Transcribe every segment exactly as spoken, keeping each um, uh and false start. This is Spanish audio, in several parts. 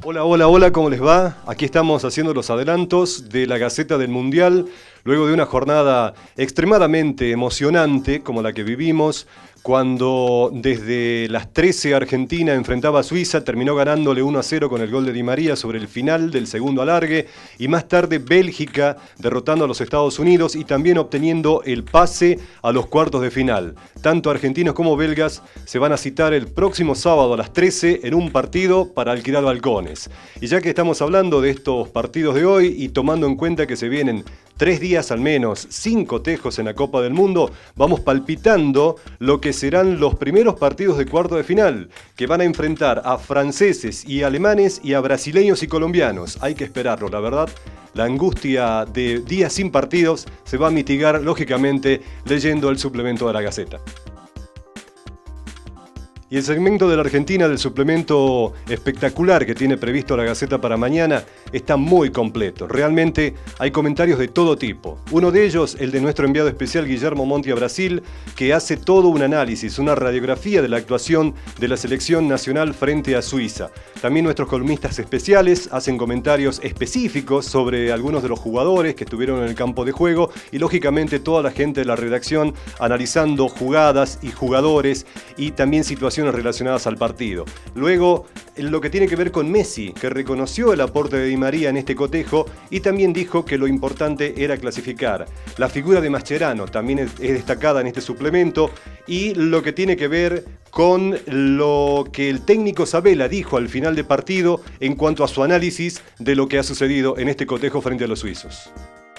Hola, hola, hola, ¿cómo les va? Aquí estamos haciendo los adelantos de la Gaceta del Mundial, luego de una jornada extremadamente emocionante como la que vivimos, cuando desde las trece Argentina enfrentaba a Suiza, terminó ganándole uno a cero con el gol de Di María sobre el final del segundo alargue, y más tarde Bélgica derrotando a los Estados Unidos y también obteniendo el pase a los cuartos de final. Tanto argentinos como belgas se van a citar el próximo sábado a las trece en un partido para alquilar balcones. Y ya que estamos hablando de estos partidos de hoy y tomando en cuenta que se vienen tres días al menos, sin cotejos en la Copa del Mundo, vamos palpitando lo que serán los primeros partidos de cuarto de final, que van a enfrentar a franceses y alemanes y a brasileños y colombianos. Hay que esperarlo, la verdad. La angustia de días sin partidos se va a mitigar, lógicamente, leyendo el suplemento de la Gaceta. Y el segmento de la Argentina del suplemento espectacular que tiene previsto la Gaceta para mañana está muy completo. Realmente hay comentarios de todo tipo. Uno de ellos, el de nuestro enviado especial Guillermo Monti a Brasil, que hace todo un análisis, una radiografía de la actuación de la selección nacional frente a Suiza. También nuestros columnistas especiales hacen comentarios específicos sobre algunos de los jugadores que estuvieron en el campo de juego y lógicamente toda la gente de la redacción analizando jugadas y jugadores y también situaciones relacionadas al partido. Luego, en lo que tiene que ver con Messi, que reconoció el aporte de Di María en este cotejo y también dijo que lo importante era clasificar. La figura de Mascherano también es destacada en este suplemento y lo que tiene que ver con lo que el técnico Sabella dijo al final del partido en cuanto a su análisis de lo que ha sucedido en este cotejo frente a los suizos.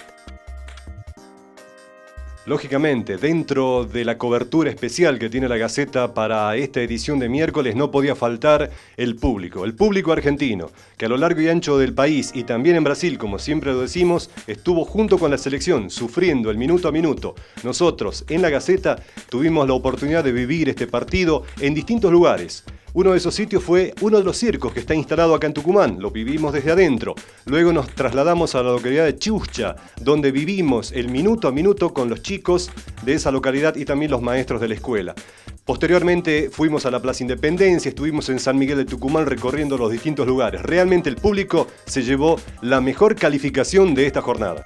Lógicamente, dentro de la cobertura especial que tiene la Gaceta para esta edición de miércoles no podía faltar el público, el público argentino, que a lo largo y ancho del país y también en Brasil, como siempre lo decimos, estuvo junto con la selección, sufriendo el minuto a minuto. Nosotros, en la Gaceta, tuvimos la oportunidad de vivir este partido en distintos lugares. Uno de esos sitios fue uno de los circos que está instalado acá en Tucumán, lo vivimos desde adentro. Luego nos trasladamos a la localidad de Chuscha, donde vivimos el minuto a minuto con los chicos de esa localidad y también los maestros de la escuela. Posteriormente fuimos a la Plaza Independencia, estuvimos en San Miguel de Tucumán recorriendo los distintos lugares. Realmente el público se llevó la mejor calificación de esta jornada.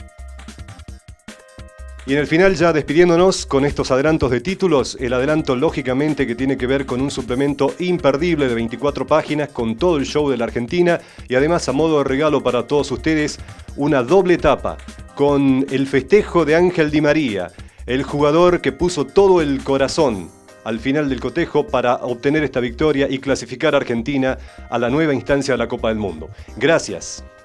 Y en el final, ya despidiéndonos con estos adelantos de títulos, el adelanto lógicamente que tiene que ver con un suplemento imperdible de veinticuatro páginas con todo el show de la Argentina y además a modo de regalo para todos ustedes una doble etapa con el festejo de Ángel Di María, el jugador que puso todo el corazón al final del cotejo para obtener esta victoria y clasificar a Argentina a la nueva instancia de la Copa del Mundo. Gracias.